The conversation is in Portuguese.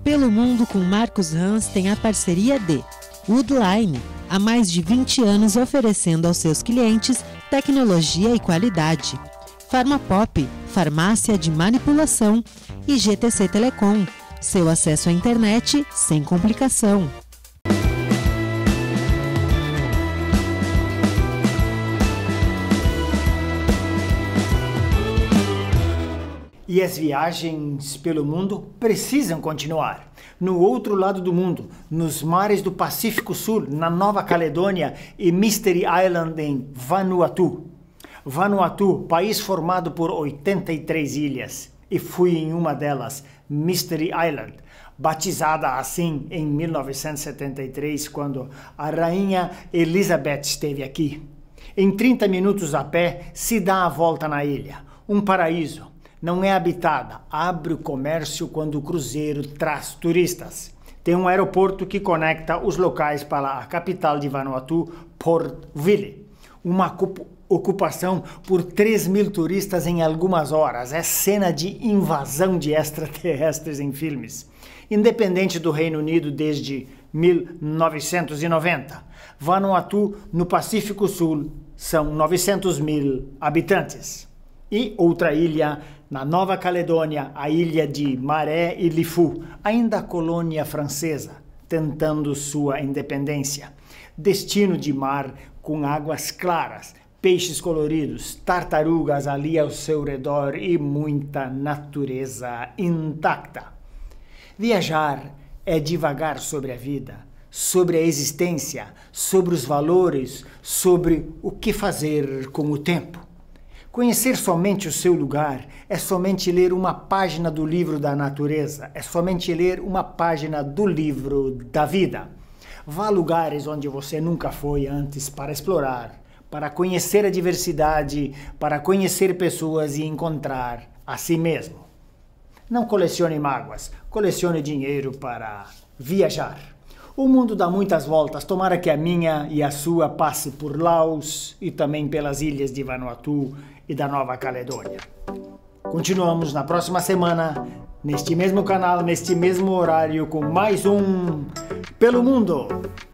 Pelo Mundo com Marcos Rans tem a parceria de Woodline, há mais de 20 anos oferecendo aos seus clientes tecnologia e qualidade. Farmapop, farmácia de manipulação, e GTC Telecom, seu acesso à internet sem complicação. E as viagens pelo mundo precisam continuar. No outro lado do mundo, nos mares do Pacífico Sul, na Nova Caledônia e Mystery Island em Vanuatu. Vanuatu, país formado por 83 ilhas. E fui em uma delas, Mystery Island, batizada assim em 1973, quando a rainha Elizabeth esteve aqui. Em 30 minutos a pé, se dá a volta na ilha. Um paraíso. Não é habitada, abre o comércio quando o cruzeiro traz turistas. Tem um aeroporto que conecta os locais para a capital de Vanuatu, Port Vila. Uma ocupação por 3.000 turistas em algumas horas. É cena de invasão de extraterrestres em filmes. Independente do Reino Unido desde 1990. Vanuatu, no Pacífico Sul, são 900.000 habitantes. E outra ilha na Nova Caledônia, a ilha de Maré e Lifu, ainda colônia francesa, tentando sua independência. Destino de mar com águas claras, peixes coloridos, tartarugas ali ao seu redor e muita natureza intacta. Viajar é divagar sobre a vida, sobre a existência, sobre os valores, sobre o que fazer com o tempo. Conhecer somente o seu lugar é somente ler uma página do livro da natureza, é somente ler uma página do livro da vida. Vá a lugares onde você nunca foi antes para explorar, para conhecer a diversidade, para conhecer pessoas e encontrar a si mesmo. Não colecione mágoas, colecione dinheiro para viajar. O mundo dá muitas voltas, tomara que a minha e a sua passe por Laos e também pelas ilhas de Vanuatu e da Nova Caledônia. Continuamos na próxima semana, neste mesmo canal, neste mesmo horário, com mais um Pelo Mundo.